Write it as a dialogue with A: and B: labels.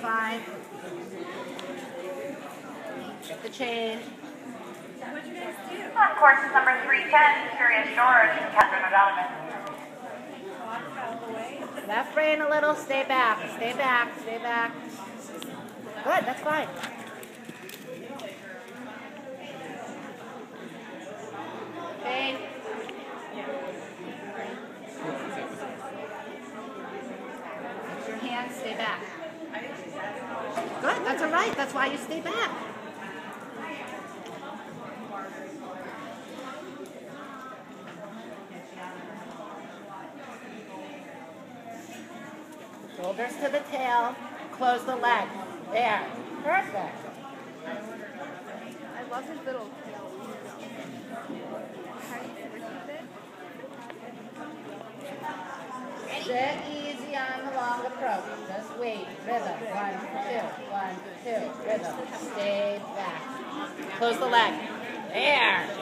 A: fine. Get the change.
B: What'd you guys do?
C: On course number 310, Curious George and Catherine O'Donovan.
A: Left rein a little, stay back, stay back, stay back. Good, that's fine. Okay. Use your hands, stay back. Good, that's all right, that's why you stay back. Shoulders to the tail, close the leg. There, perfect.
B: I love his little tail. How do you receive it?
A: Sit easy on the long approach. Just wait. Rhythm. 1, 2, 1, 2. Rhythm. Stay back. Close the leg. There.